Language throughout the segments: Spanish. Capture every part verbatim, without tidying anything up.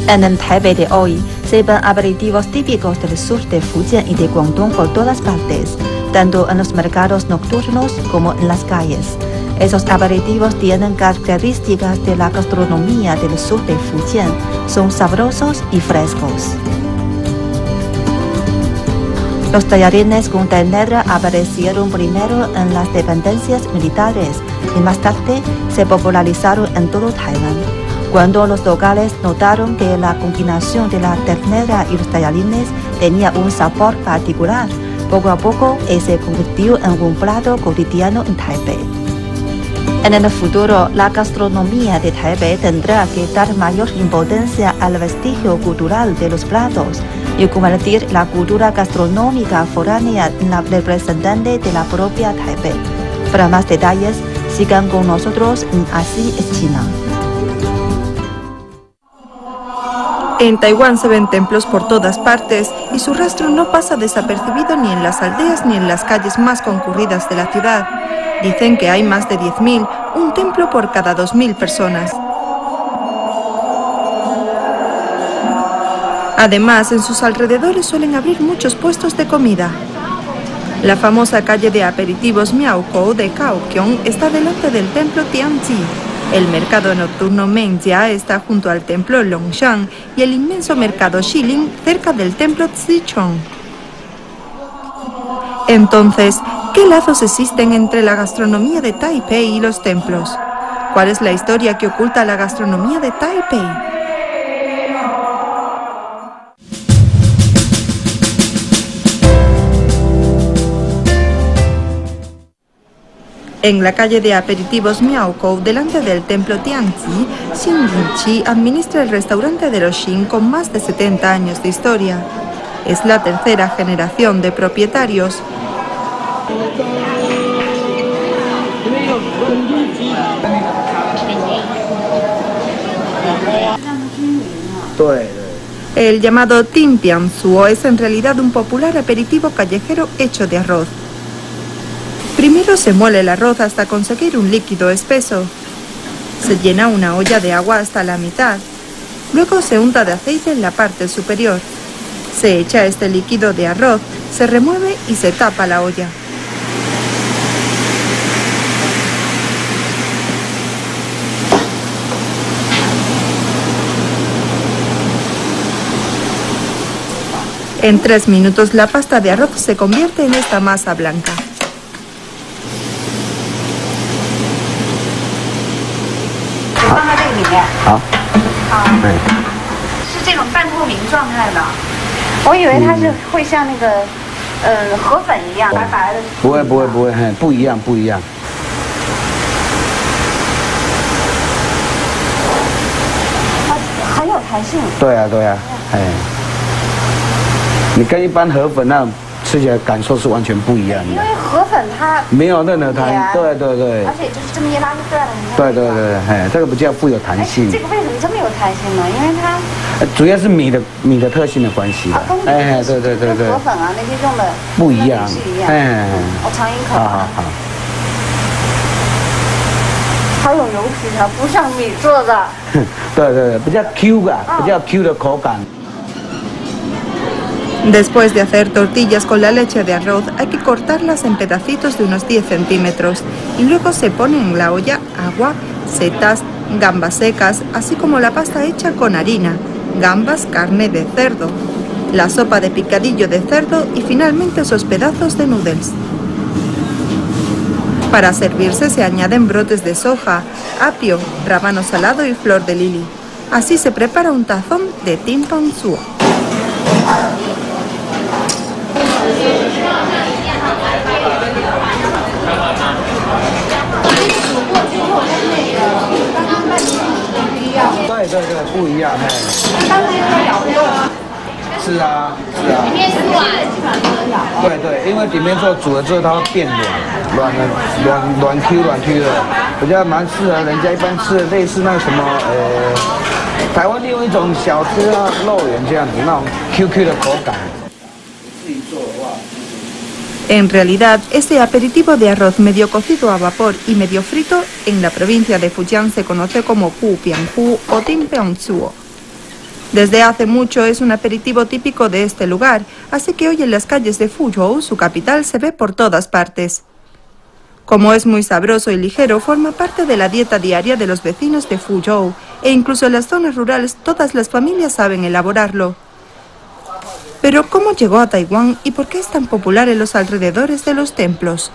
En el Taipei de hoy se ven aperitivos típicos del sur de Fujian y de Guangdong por todas partes, tanto en los mercados nocturnos como en las calles. Esos aperitivos tienen características de la gastronomía del sur de Fujian, son sabrosos y frescos. Los tallarines con ternera aparecieron primero en las dependencias militares y más tarde se popularizaron en todo Taiwán. Cuando los locales notaron que la combinación de la ternera y los tallarines tenía un sabor particular, poco a poco se convirtió en un plato cotidiano en Taipei. En el futuro, la gastronomía de Taipei tendrá que dar mayor importancia al vestigio cultural de los platos y convertir la cultura gastronómica foránea en la representante de la propia Taipei. Para más detalles, sigan con nosotros en Así es China. En Taiwán se ven templos por todas partes y su rastro no pasa desapercibido ni en las aldeas ni en las calles más concurridas de la ciudad. Dicen que hay más de diez mil, un templo por cada dos mil personas. Además, en sus alrededores suelen abrir muchos puestos de comida. La famosa calle de aperitivos Miaokou de Kaohsiung está delante del templo Tianji. El mercado nocturno Mengjia está junto al templo Longshan y el inmenso mercado Shilin cerca del templo Zichong. Entonces, ¿qué lazos existen entre la gastronomía de Taipei y los templos? ¿Cuál es la historia que oculta la gastronomía de Taipei? En la calle de aperitivos Miaokou, delante del templo Tianji, Xin Yinqi administra el restaurante de los Xin con más de setenta años de historia. Es la tercera generación de propietarios. El llamado Tin Piang Zuo es en realidad un popular aperitivo callejero hecho de arroz. Primero se muele el arroz hasta conseguir un líquido espeso. Se llena una olla de agua hasta la mitad. Luego se unta de aceite en la parte superior. Se echa este líquido de arroz, se remueve y se tapa la olla. En tres minutos la pasta de arroz se convierte en esta masa blanca. Después de hacer tortillas con la leche de arroz, hay que cortarlas en pedacitos de unos diez centímetros y luego se pone en la olla agua, setas, gambas secas, así como la pasta hecha con harina, gambas, carne de cerdo, la sopa de picadillo de cerdo y finalmente esos pedazos de noodles. Para servirse se añaden brotes de soja, apio, rábano salado y flor de lili. Así se prepara un tazón de Tin Piang Zuo. En realidad, este aperitivo de arroz medio cocido a vapor y medio frito en la provincia de Fujian se conoce como Pu Piang Hu o Tin Piang Zuo. Desde hace mucho es un aperitivo típico de este lugar, así que hoy en las calles de Fuzhou, su capital, se ve por todas partes. Como es muy sabroso y ligero, forma parte de la dieta diaria de los vecinos de Fuzhou, e incluso en las zonas rurales todas las familias saben elaborarlo. Pero ¿cómo llegó a Taiwán y por qué es tan popular en los alrededores de los templos?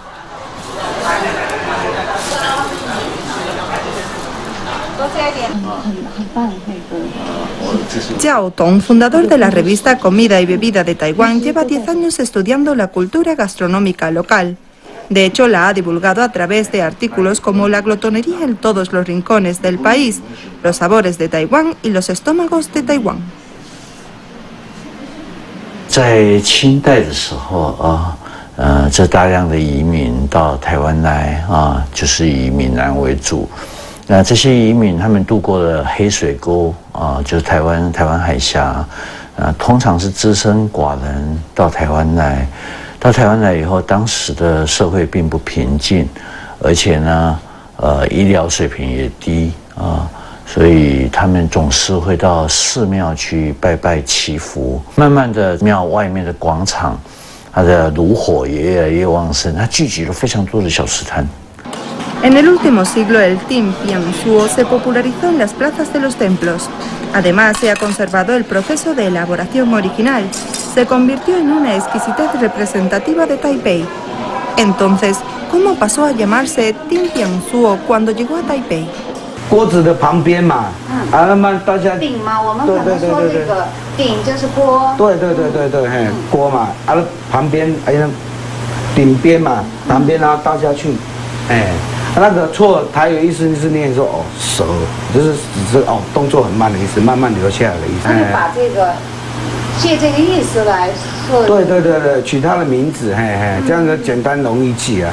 Jiao Tong, fundador de la revista Comida y Bebida de Taiwán, lleva diez años estudiando la cultura gastronómica local. De hecho, la ha divulgado a través de artículos como la glotonería en todos los rincones del país, los sabores de Taiwán y los estómagos de Taiwán. 在清代的时候啊，呃，这大量的移民到台湾来啊，就是以闽南为主。那这些移民他们渡过了黑水沟啊，就是台湾台湾海峡，啊，通常是只身寡人到台湾来。到台湾来以后，当时的社会并不平静，而且呢，呃，医疗水平也低啊。 所以他们总是会到寺庙去拜拜祈福。慢慢的，庙外面的广场，它的炉火也越来越旺盛，它聚集了非常多的小吃摊。 En el último siglo, el Tim Pian Suo se popularizó en las plazas de los templos. Además, se ha conservado el proceso de elaboración original. Se convirtió en una exquisitez representativa de Taipei. Entonces, ¿cómo pasó a llamarse Tim Pian Suo cuando llegó a Taipei? 锅子的旁边嘛，嗯、啊，那么大家鼎嘛，我们可能说这个鼎就是锅， 对对对对对，嘿，锅嘛，啊，旁边哎呀，顶边嘛，旁边然后倒下去，哎，那个错台语意思是念说哦蛇，就是只是哦动作很慢的意思，慢慢流下来的意思。 他就把这个借这个意思来说。 对对对对，取它的名字，嘿嘿，这样子简单容易记啊。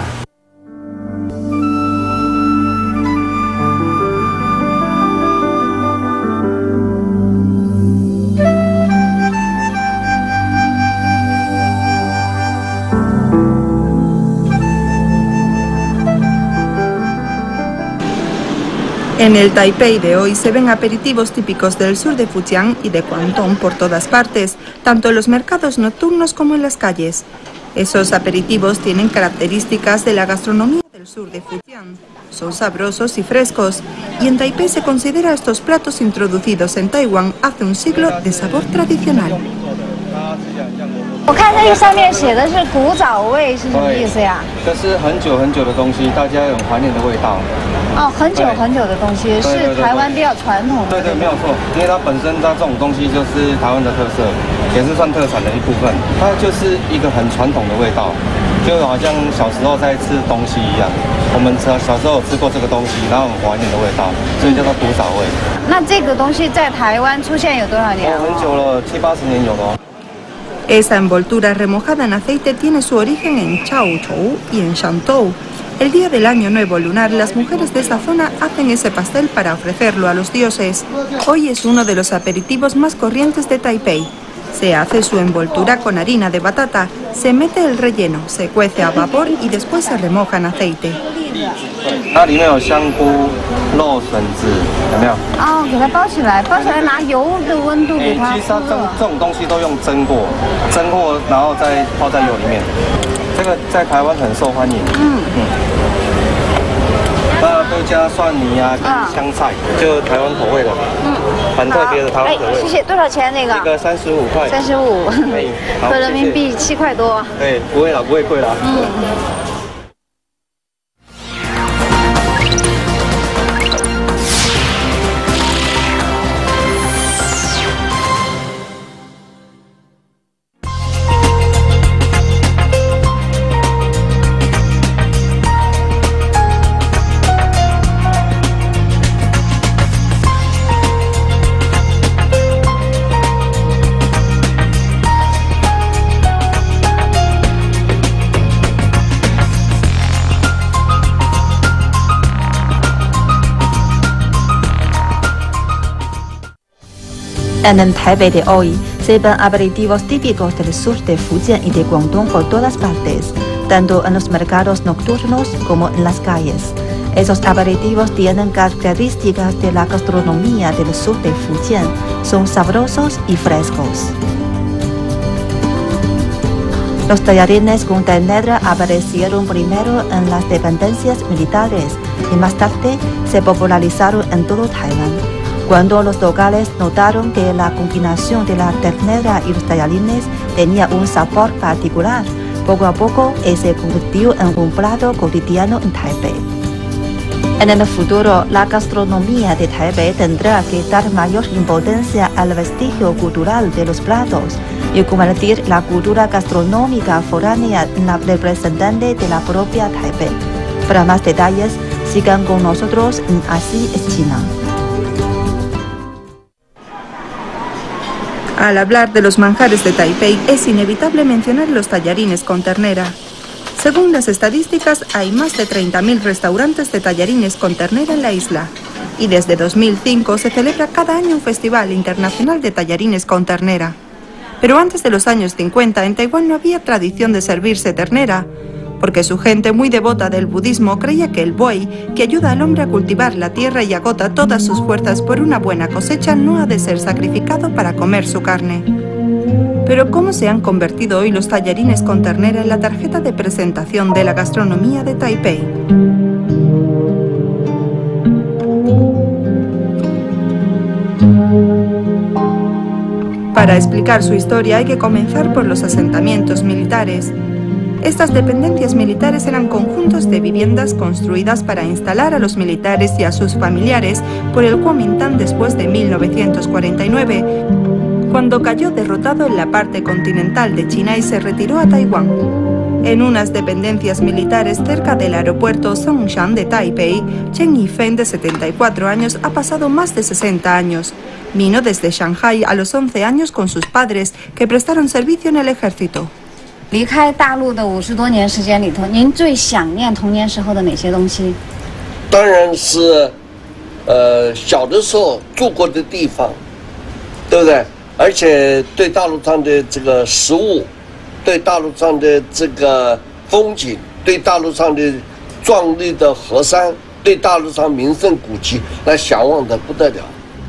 En el Taipei de hoy se ven aperitivos típicos del sur de Fujian y de Guangdong por todas partes, tanto en los mercados nocturnos como en las calles. Esos aperitivos tienen características de la gastronomía del sur de Fujian. Son sabrosos y frescos, y en Taipei se considera estos platos introducidos en Taiwán hace un siglo de sabor tradicional. 我看这个上面写的是古早味，是什么意思呀？ 这是很久很久的东西，大家有怀念的味道。 哦，很久很久的东西，是台湾比较传统的。 对对，没有错，因为它本身它这种东西就是台湾的特色，也是算特产的一部分。它就是一个很传统的味道，就好像小时候在吃东西一样。我们小小时候有吃过这个东西，然后很怀念的味道，所以叫做古早味。 那这个东西在台湾出现有多少年？ 哦，很久了，七八十年有了。 Esa envoltura remojada en aceite tiene su origen en Chaozhou y en Shantou. El día del Año Nuevo Lunar, las mujeres de esa zona hacen ese pastel para ofrecerlo a los dioses. Hoy es uno de los aperitivos más corrientes de Taipei. Se hace su envoltura con harina de batata, se mete el relleno, se cuece a vapor y después se remoja en aceite. 它里面有香菇、肉笋子，有没有？ 哦，给它包起来，包起来拿油的温度给它。 其实它这这种东西都用蒸过，蒸过然后再泡在油里面。这个在台湾很受欢迎。嗯嗯。那都加蒜泥啊，跟香菜，就台湾口味的。嗯。很特别的台湾口味。 哎，谢谢。多少钱那个？ 这个三十五块。 三十五。合人民币七块多。 对，不会啦，不会贵啦。嗯。 En el Taipei de hoy se ven aperitivos típicos del sur de Fujian y de Guangdong por todas partes, tanto en los mercados nocturnos como en las calles. Esos aperitivos tienen características de la gastronomía del sur de Fujian. Son sabrosos y frescos. Los tallarines con ternera aparecieron primero en las dependencias militares y más tarde se popularizaron en todo Taiwán. Cuando los locales notaron que la combinación de la ternera y los tallarines tenía un sabor particular, poco a poco se convirtió en un plato cotidiano en Taipei. En el futuro, la gastronomía de Taipei tendrá que dar mayor importancia al vestigio cultural de los platos y convertir la cultura gastronómica foránea en la representante de la propia Taipei. Para más detalles, sigan con nosotros en Así es China. Al hablar de los manjares de Taipei, es inevitable mencionar los tallarines con ternera. Según las estadísticas, hay más de treinta mil restaurantes de tallarines con ternera en la isla. Y desde dos mil cinco se celebra cada año un festival internacional de tallarines con ternera. Pero antes de los años cincuenta, en Taiwán no había tradición de servirse ternera, porque su gente muy devota del budismo creía que el buey, que ayuda al hombre a cultivar la tierra y agota todas sus fuerzas por una buena cosecha, no ha de ser sacrificado para comer su carne. Pero ¿cómo se han convertido hoy los tallarines con ternera en la tarjeta de presentación de la gastronomía de Taipei? Para explicar su historia hay que comenzar por los asentamientos militares. Estas dependencias militares eran conjuntos de viviendas construidas para instalar a los militares y a sus familiares por el Kuomintang después de mil novecientos cuarenta y nueve, cuando cayó derrotado en la parte continental de China y se retiró a Taiwán. En unas dependencias militares cerca del aeropuerto Songshan de Taipei, Chen Yifeng, de setenta y cuatro años, ha pasado más de sesenta años. Vino desde Shanghái a los once años con sus padres, que prestaron servicio en el ejército. 离开大陆的五十多年时间里头，您最想念童年时候的哪些东西？ 当然是，呃，小的时候住过的地方，对不对？而且对大陆上的这个食物，对大陆上的这个风景，对大陆上的壮丽的河山，对大陆上名胜古迹，那向往的不得了。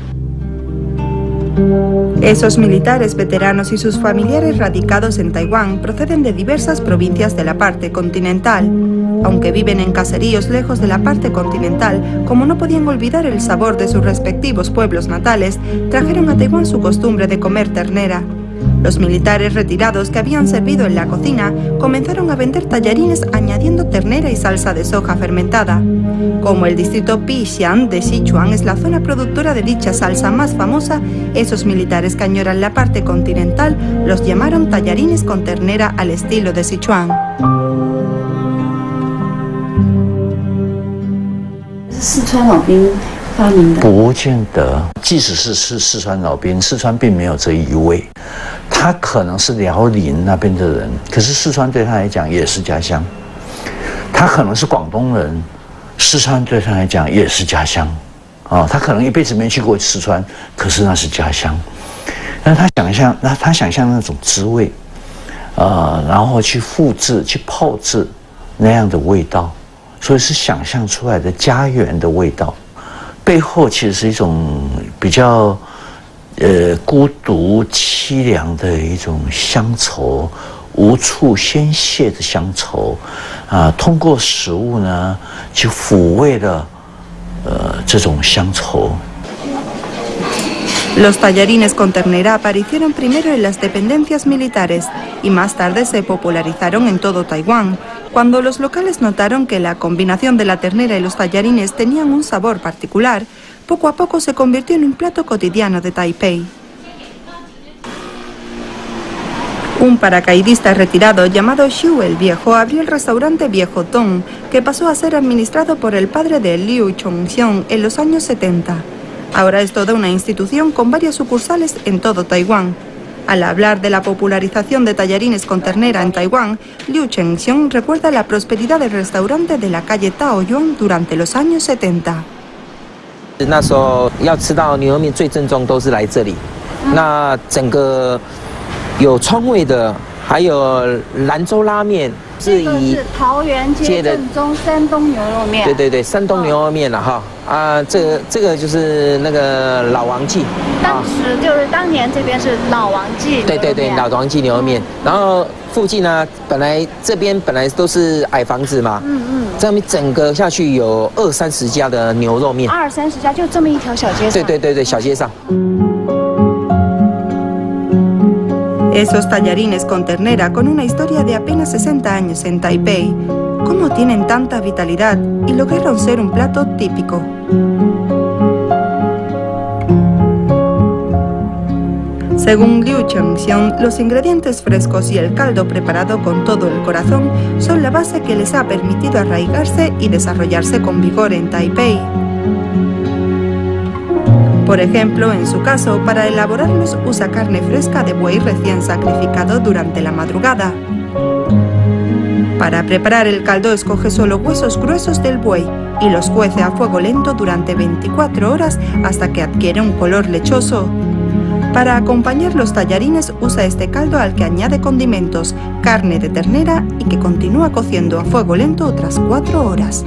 Esos militares veteranos y sus familiares radicados en Taiwán proceden de diversas provincias de la parte continental. Aunque viven en caseríos lejos de la parte continental, como no podían olvidar el sabor de sus respectivos pueblos natales, trajeron a Taiwán su costumbre de comer ternera. Los militares retirados que habían servido en la cocina comenzaron a vender tallarines añadiendo ternera y salsa de soja fermentada. Como el distrito Pixian de Sichuan es la zona productora de dicha salsa más famosa, esos militares que añoran la parte continental los llamaron tallarines con ternera al estilo de Sichuan. 不见得，即使是是四川老兵，四川并没有这一味，他可能是辽宁那边的人，可是四川对他来讲也是家乡。他可能是广东人，四川对他来讲也是家乡。哦，他可能一辈子没去过四川，可是那是家乡。那他想象，那他想象那种滋味，呃，然后去复制、去炮制那样的味道，所以是想象出来的家园的味道。 背后其实是一种比较，呃，孤独凄凉的一种乡愁，无处宣泄的乡愁，啊、呃，通过食物呢，去抚慰了，呃，这种乡愁。 Los tallarines con ternera aparecieron primero en las dependencias militares y más tarde se popularizaron en todo Taiwán, cuando los locales notaron que la combinación de la ternera y los tallarines tenían un sabor particular. Poco a poco se convirtió en un plato cotidiano de Taipei. Un paracaidista retirado llamado Xu el Viejo abrió el restaurante Viejo Tong, que pasó a ser administrado por el padre de Liu Chongxiong en los años setenta. Ahora es toda una institución con varias sucursales en todo Taiwán. Al hablar de la popularización de tallarines con ternera en Taiwán, Liu Chengxiong recuerda la prosperidad del restaurante de la calle Taoyuan durante los años setenta. 那时候要吃到牛肉面最正宗都是来这里，那整个有川味的还有兰州拉面，是以是桃园街正宗山东牛肉面。 对对对，山东牛肉面了哈啊，这个这个就是那个老王记， 当时就是当年这边是老王记。 对对对，老王记牛肉面。然后附近呢，本来这边本来都是矮房子嘛，嗯嗯，这边整个下去有二三十家的牛肉面， 二三十家就这么一条小街上。 对对对对，小街上。 Esos tallarines con ternera con una historia de apenas sesenta años en Taipei, ¿cómo tienen tanta vitalidad y lograron ser un plato típico? Según Liu Chengxiong, los ingredientes frescos y el caldo preparado con todo el corazón son la base que les ha permitido arraigarse y desarrollarse con vigor en Taipei. Por ejemplo, en su caso, para elaborarlos usa carne fresca de buey recién sacrificado durante la madrugada. Para preparar el caldo escoge solo huesos gruesos del buey y los cuece a fuego lento durante veinticuatro horas hasta que adquiere un color lechoso. Para acompañar los tallarines usa este caldo al que añade condimentos, carne de ternera y que continúa cociendo a fuego lento otras cuatro horas.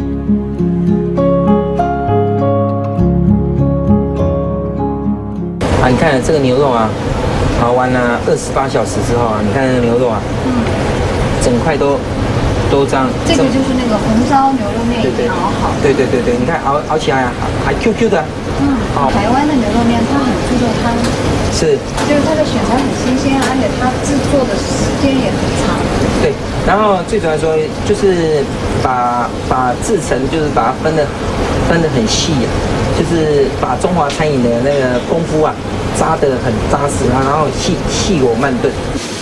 啊，你看这个牛肉啊，熬完了二十八小时之后啊，你看那个牛肉啊，嗯，整块都都这样。 这个就是那个红烧牛肉面已经熬好。 对对对对，你看熬熬起来啊，还 Q Q 的。 嗯，好。台湾的牛肉面它很注重汤， 是， 就是它的选材很新鲜，而且它制作的时间也很长。 对，然后最主要说就是把把制成，就是把它分的分的很细啊。 就是把中华餐饮的那个功夫啊，扎得很扎实啊，然后细细火慢炖。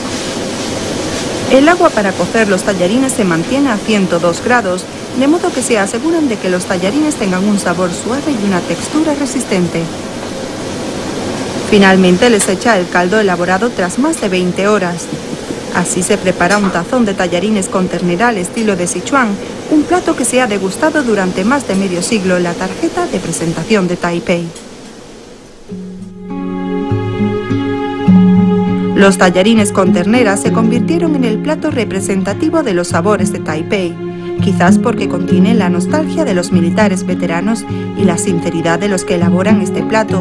El agua para cocer los tallarines se mantiene a ciento dos grados, de modo que se aseguran de que los tallarines tengan un sabor suave y una textura resistente. Finalmente les echa el caldo elaborado tras más de veinte horas. Así se prepara un tazón de tallarines con ternera al estilo de Sichuan, un plato que se ha degustado durante más de medio siglo en la tarjeta de presentación de Taipei. Los tallarines con ternera se convirtieron en el plato representativo de los sabores de Taipei, quizás porque contiene la nostalgia de los militares veteranos y la sinceridad de los que elaboran este plato.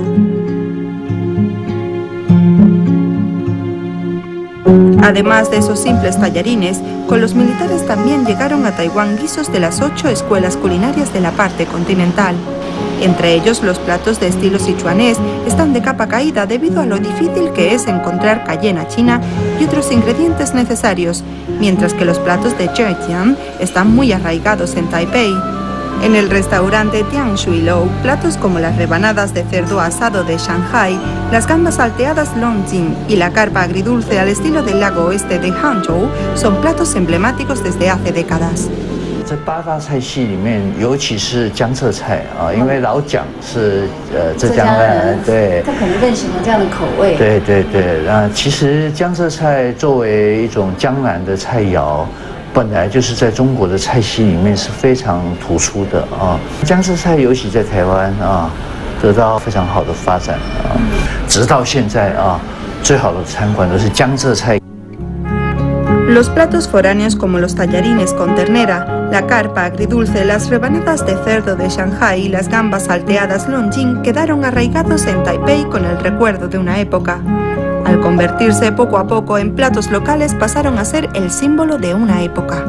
Además de esos simples tallarines, con los militares también llegaron a Taiwán guisos de las ocho escuelas culinarias de la parte continental. Entre ellos, los platos de estilo sichuanés están de capa caída debido a lo difícil que es encontrar cayena china y otros ingredientes necesarios, mientras que los platos de Zhejiang están muy arraigados en Taipei. En el restaurante Tian Shui Lou, platos como las rebanadas de cerdo asado de Shanghai, las gambas salteadas Longjing y la carpa agridulce al estilo del lago oeste de Hangzhou son platos emblemáticos desde hace décadas. 这八大菜系里面，尤其是江浙菜啊，因为老蒋是呃浙江人，对， 他可能更喜欢这样的口味。 对对对，那其实江浙菜作为一种江南的菜肴。 本来就是在中国的菜系里面是非常突出的啊，江浙菜尤其在台湾啊，得到非常好的发展啊，直到现在啊，最好的餐馆都是江浙菜。 Los platos foráneos como los tallarines con ternera, la carpa agridulce, las rebanadas de cerdo de Shanghai y las gambas salteadas Longjing quedaron arraigados en Taipei con el recuerdo de una época. Al convertirse poco a poco en platos locales, pasaron a ser el símbolo de una época.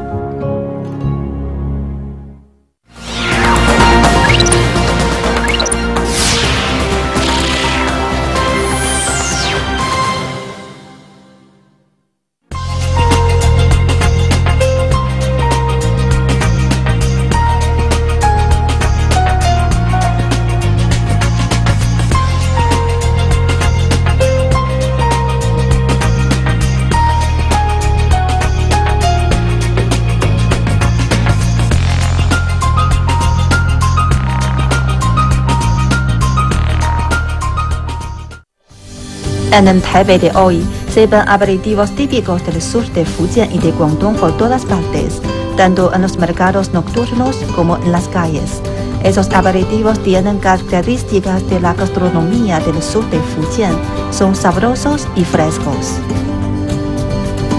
En el Taipei de hoy se ven aperitivos típicos del sur de Fujian y de Guangdong por todas partes, tanto en los mercados nocturnos como en las calles. Esos aperitivos tienen características de la gastronomía del sur de Fujian, son sabrosos y frescos.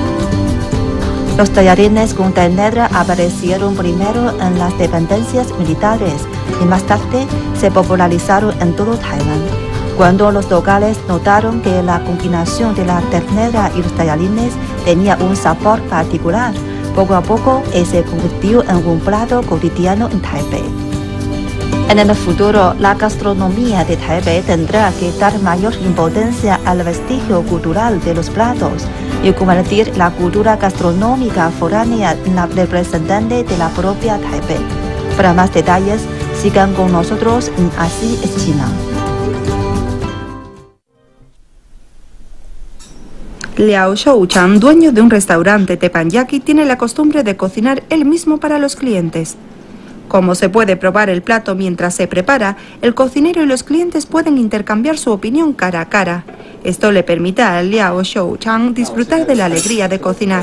Los tallarines con tenedra aparecieron primero en las dependencias militares y más tarde se popularizaron en todo Taiwán. Cuando los locales notaron que la combinación de la ternera y los tallarines tenía un sabor particular, poco a poco se convirtió en un plato cotidiano en Taipei. En el futuro, la gastronomía de Taipei tendrá que dar mayor importancia al vestigio cultural de los platos y convertir la cultura gastronómica foránea en la representante de la propia Taipei. Para más detalles, sigan con nosotros en Así es China. Liao Shouchang, dueño de un restaurante teppanyaki, tiene la costumbre de cocinar él mismo para los clientes. Como se puede probar el plato mientras se prepara, el cocinero y los clientes pueden intercambiar su opinión cara a cara. Esto le permite a Liao Shouchang disfrutar de la alegría de cocinar.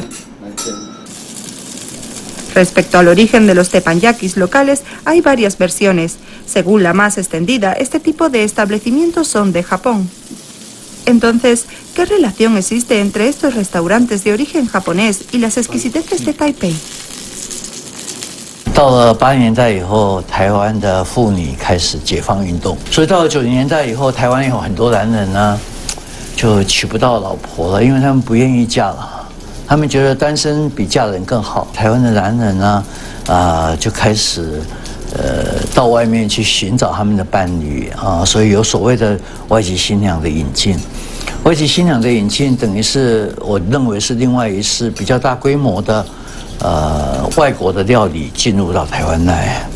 Respecto al origen de los teppanyakis locales, hay varias versiones. Según la más extendida, este tipo de establecimientos son de Japón. Entonces, ¿qué relación existe entre estos restaurantes de origen japonés y las exquisiteces de Taipei? 到了八零年代以后，台湾的妇女开始解放运动，所以到了九零年代以后，台湾有很多男人呢，就娶不到老婆了，因为他们不愿意嫁了，他们觉得单身比嫁人更好。台湾的男人呢，啊、呃，就开始呃到外面去寻找他们的伴侣啊、呃，所以有所谓的外籍新娘的引进。外籍新娘的引进，等于是我认为是另外一次比较大规模的。 呃，外国的料理进入到台湾来。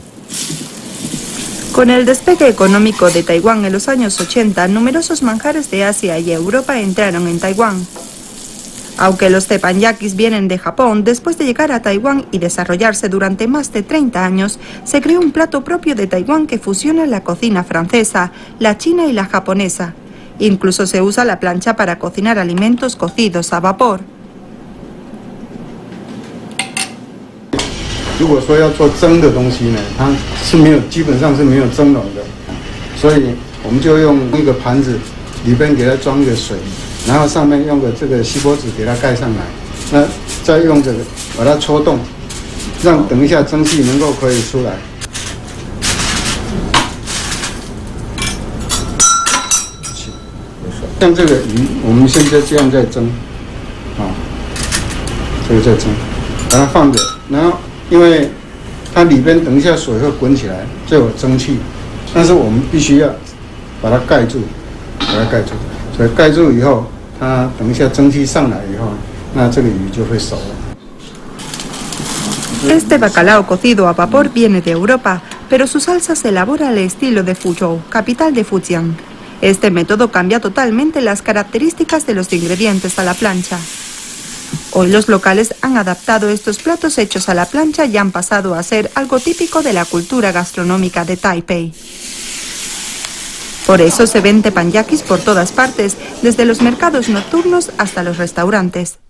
Con el despegue económico de Taiwán en los años ochenta, numerosos manjares de Asia y Europa entraron en Taiwán. Aunque los teppanyakis vienen de Japón, después de llegar a Taiwán y desarrollarse durante más de treinta años, se creó un plato propio de Taiwán que fusiona la cocina francesa, la china y la japonesa. Incluso se usa la plancha para cocinar alimentos cocidos a vapor. 如果说要做蒸的东西呢，它是没有，基本上是没有蒸笼的，所以我们就用一个盘子，里边给它装个水，然后上面用个这个锡箔纸给它盖上来，那再用这个把它戳动，让等一下蒸汽能够可以出来。像这个鱼，我们现在这样在蒸，啊，这个在蒸，把它放着，然后。 因为它里边等一下水会滚起来，就有蒸汽，但是我们必须要把它盖住，把它盖住。所以盖住以后，它等一下蒸汽上来以后，那这个鱼就会熟了。 Este bacalao cocido a vapor viene de Europa, pero su salsa se elabora al estilo de Fuzhou, capital de Fujian. Este método cambia totalmente las características de los ingredientes a la plancha. Hoy los locales han adaptado estos platos hechos a la plancha y han pasado a ser algo típico de la cultura gastronómica de Taipei. Por eso se ven teppanyakis por todas partes, desde los mercados nocturnos hasta los restaurantes.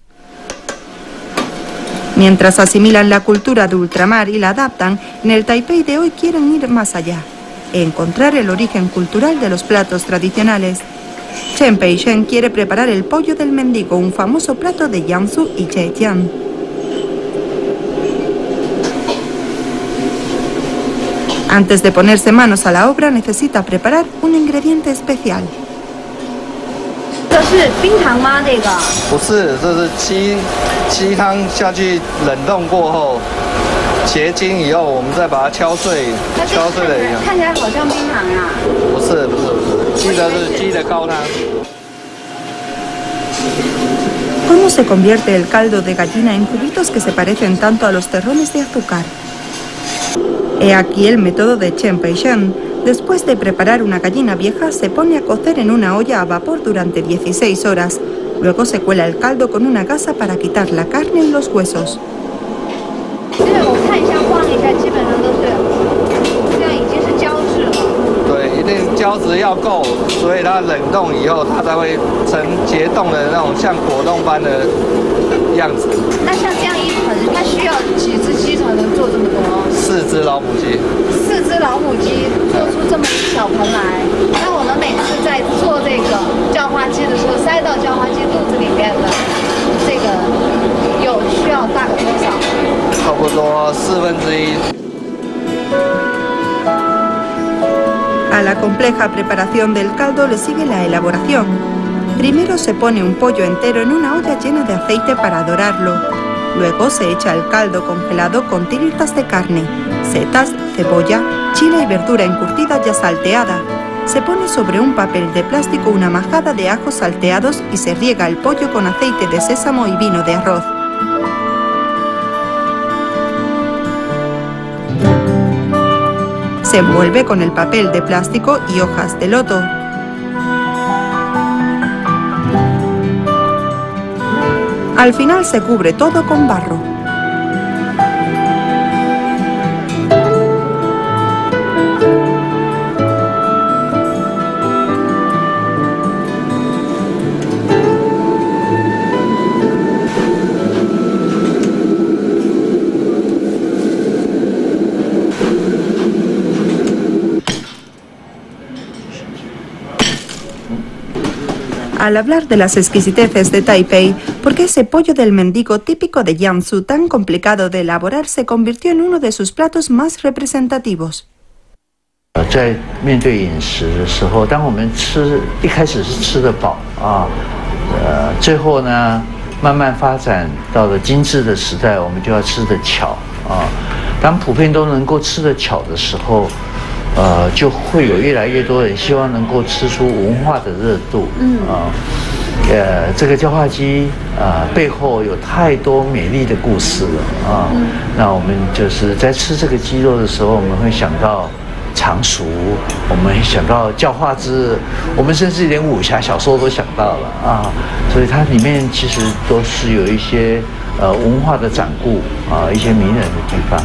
Mientras asimilan la cultura de ultramar y la adaptan, en el Taipei de hoy quieren ir más allá, e encontrar el origen cultural de los platos tradicionales. Chen Peishen quiere preparar el pollo del mendigo, un famoso plato de Jiangsu y Zhejiang. Antes de ponerse manos a la obra, necesita preparar un ingrediente especial. 这是冰糖吗？这个不是，这是鸡鸡汤下去冷冻过后结晶以后，我们再把它敲碎，敲碎了以后， 看起来好像冰糖啊。 不是不是不是，鸡的是鸡的高汤。 ¿Cómo se convierte el caldo de gallina en cubitos que se parecen tanto a los terrones de azúcar? He aquí el método de Chen Peishen. Después de preparar una gallina vieja, se pone a cocer en una olla a vapor durante dieciséis horas. Luego se cuela el caldo con una gasa para quitar la carne y los huesos. 这个我看一下，晃一下，基本上都是这样，已经是胶质了。 对，一定胶质要够，所以它冷冻以后，它才会成结冻的那种像果冻般的样子。 那像这样一盆，它需要几只鸡才能做这么多？ 四只老母鸡。 四只老母鸡做出这么一小盆来，那我们每次在做这个叫花鸡的时候，塞到叫花鸡肚子里面的这个有需要分之一。 A la compleja preparación del caldo le sigue la elaboración. Primero se pone un pollo entero en una olla llena de aceite para dorarlo. Luego se echa el caldo congelado con tiritas de carne, setas, cebolla, chile y verdura encurtida ya salteada. Se pone sobre un papel de plástico una majada de ajos salteados y se riega el pollo con aceite de sésamo y vino de arroz. Se envuelve con el papel de plástico y hojas de loto. Al final se cubre todo con barro. Al hablar de las exquisiteces de Taipei, ¿por qué ese pollo del mendigo típico de Jiangsu tan complicado de elaborar se convirtió en uno de sus platos más representativos? 在面对饮食的时候，当我们吃一开始是吃得饱啊，呃，最后呢慢慢发展到了精致的时代，我们就要吃得巧啊。当普遍都能够吃得巧的时候， 呃，就会有越来越多人希望能够吃出文化的热度。嗯啊，呃，这个焦化鸡啊、呃、背后有太多美丽的故事了啊。嗯、那我们就是在吃这个鸡肉的时候，我们会想到常熟，我们会想到教化之，我们甚至连武侠小说都想到了啊。所以它里面其实都是有一些呃文化的掌故啊，一些迷人的地方。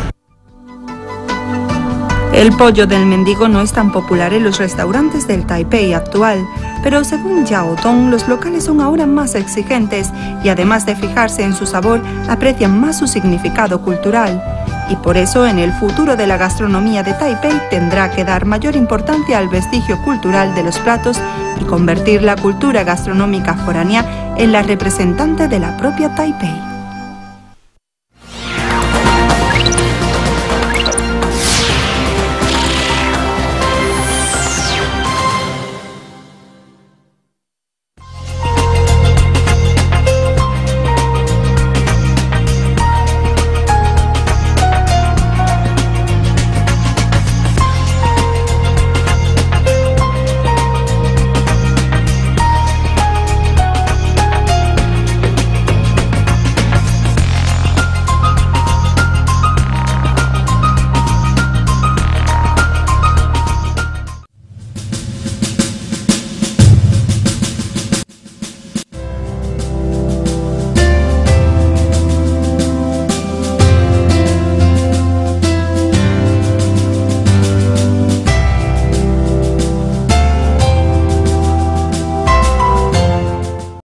El pollo del mendigo no es tan popular en los restaurantes del Taipei actual, pero según Yao Dong, los locales son ahora más exigentes y además de fijarse en su sabor, aprecian más su significado cultural. Y por eso en el futuro de la gastronomía de Taipei tendrá que dar mayor importancia al vestigio cultural de los platos y convertir la cultura gastronómica foránea en la representante de la propia Taipei.